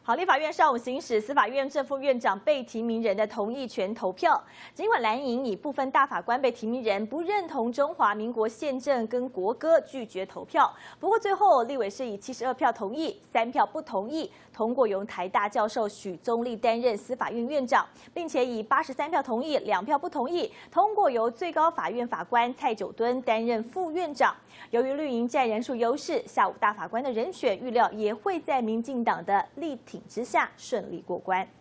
好，立法院上午行使司法院正副院长被提名人的同意权投票。尽管蓝营以部分大法官被提名人不认同中华民国宪政跟国歌，拒绝投票。不过最后立委是以72票同意、3票不同意，通过由台大教授许宗力担任司法院院长，并且以83票同意、2票不同意，通过由最高法院法官蔡九敦担任副院长。由于绿营占人数优势，下午大法官的人选预料也会在民进党的力挺之下顺利过关。